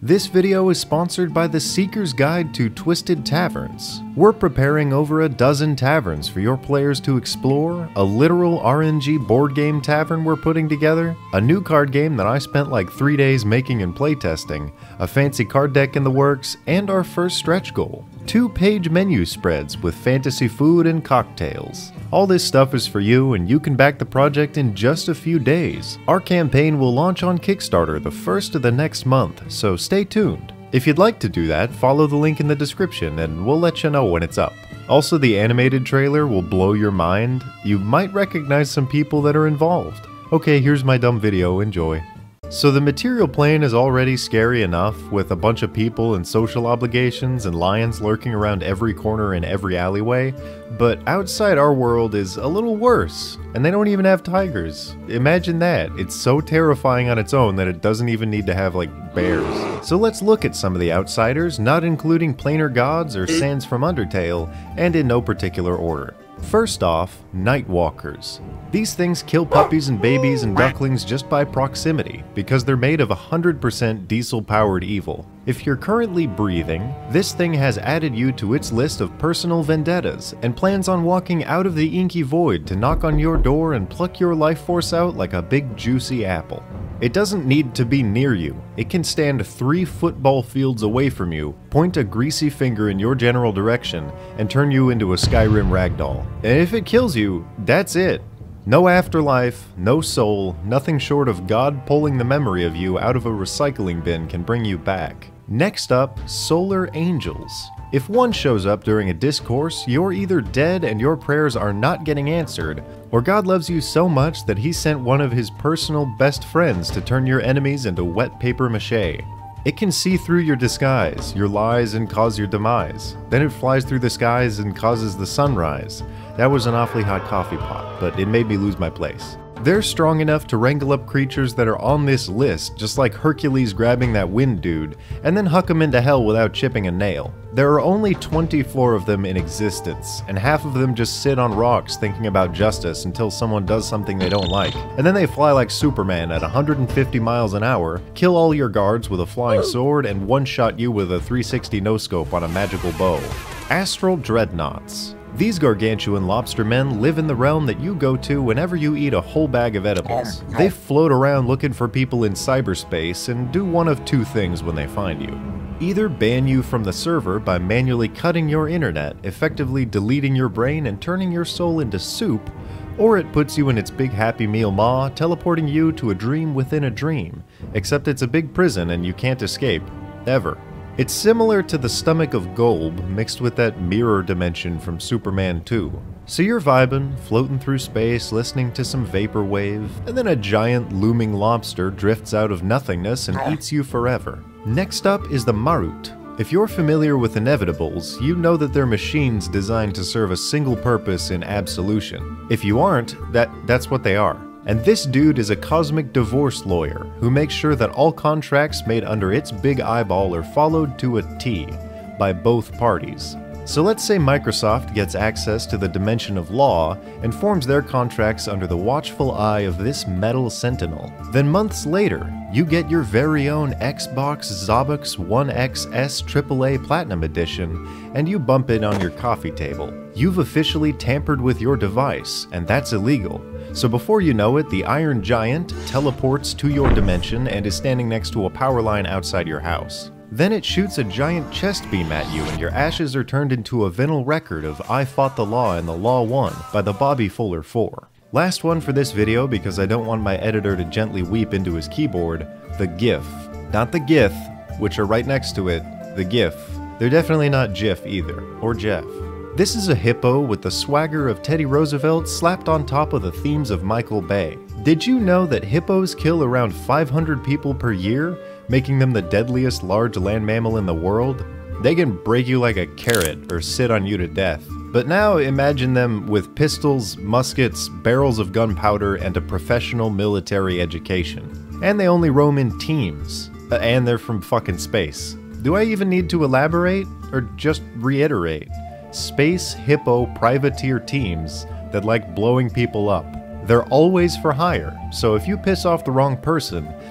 This video is sponsored by the Seeker's Guide to Twisted Taverns. We're preparing over a dozen taverns for your players to explore, a literal RNG board game tavern we're putting together, a new card game that I spent like 3 days making and playtesting, a fancy card deck in the works, and our first stretch goal. 2-page menu spreads with fantasy food and cocktails. All this stuff is for you, and you can back the project in just a few days. Our campaign will launch on Kickstarter the first of the next month, so stay tuned. If you'd like to do that, follow the link in the description and we'll let you know when it's up. Also, the animated trailer will blow your mind. You might recognize some people that are involved. Okay, here's my dumb video, enjoy. So the material plane is already scary enough, with a bunch of people and social obligations and lions lurking around every corner and every alleyway, but outside our world is a little worse, and they don't even have tigers. Imagine that, it's so terrifying on its own that it doesn't even need to have like bears. So let's look at some of the outsiders, not including Planar Gods or Sans from Undertale, and in no particular order. First off, Nightwalkers. These things kill puppies and babies and ducklings just by proximity, because they're made of 100% diesel-powered evil. If you're currently breathing, this thing has added you to its list of personal vendettas, and plans on walking out of the inky void to knock on your door and pluck your life force out like a big juicy apple. It doesn't need to be near you. It can stand 3 football fields away from you, point a greasy finger in your general direction, and turn you into a Skyrim ragdoll. And if it kills you, that's it. No afterlife, no soul, nothing short of God pulling the memory of you out of a recycling bin can bring you back. Next up, Solar Angels. If one shows up during a discourse, you're either dead and your prayers are not getting answered, or God loves you so much that he sent one of his personal best friends to turn your enemies into wet paper mache. It can see through your disguise, your lies, and cause your demise. Then it flies through the skies and causes the sunrise. That was an awfully hot coffee pot, but it made me lose my place. They're strong enough to wrangle up creatures that are on this list, just like Hercules grabbing that wind dude, and then huck them into hell without chipping a nail. There are only 24 of them in existence, and half of them just sit on rocks thinking about justice until someone does something they don't like. And then they fly like Superman at 150 miles an hour, kill all your guards with a flying sword, and one-shot you with a 360 no-scope on a magical bow. Astral Dreadnoughts. These gargantuan lobstermen live in the realm that you go to whenever you eat a whole bag of edibles. They float around looking for people in cyberspace and do one of 2 things when they find you. Either ban you from the server by manually cutting your internet, effectively deleting your brain and turning your soul into soup, or it puts you in its big Happy Meal maw, teleporting you to a dream within a dream, except it's a big prison and you can't escape, ever. It's similar to the stomach of Golb mixed with that mirror dimension from Superman 2. So you're vibing, floating through space, listening to some vaporwave, and then a giant looming lobster drifts out of nothingness and eats you forever. Next up is the Marut. If you're familiar with Inevitables, you know that they're machines designed to serve a single purpose in absolution. If you aren't, that's what they are. And this dude is a cosmic divorce lawyer who makes sure that all contracts made under its big eyeball are followed to a T by both parties. So let's say Microsoft gets access to the dimension of law and forms their contracts under the watchful eye of this metal sentinel. Then months later, you get your very own Xbox Zobux One XS AAA Platinum Edition, and you bump it on your coffee table. You've officially tampered with your device, and that's illegal. So before you know it, the Iron Giant teleports to your dimension and is standing next to a power line outside your house. Then it shoots a giant chest beam at you and your ashes are turned into a vinyl record of I Fought the Law and the Law Won by the Bobby Fuller 4. Last one for this video because I don't want my editor to gently weep into his keyboard, the GIF. Not the GIF, which are right next to it, the GIF. They're definitely not GIF either, or Jeff. This is a hippo with the swagger of Teddy Roosevelt slapped on top of the themes of Michael Bay. Did you know that hippos kill around 500 people per year, making them the deadliest large land mammal in the world? They can break you like a carrot or sit on you to death. But now imagine them with pistols, muskets, barrels of gunpowder, and a professional military education. And they only roam in teams. And they're from fucking space. Do I even need to elaborate? Or just reiterate? Space hippo privateer teams that like blowing people up. They're always for hire, so if you piss off the wrong person,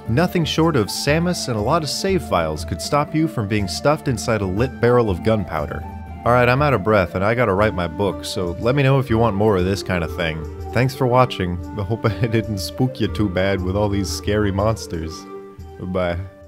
Nothing short of Samus and a lot of save files could stop you from being stuffed inside a lit barrel of gunpowder. Alright, I'm out of breath and I gotta write my book, so let me know if you want more of this kind of thing. Thanks for watching. I hope I didn't spook you too bad with all these scary monsters. Bye.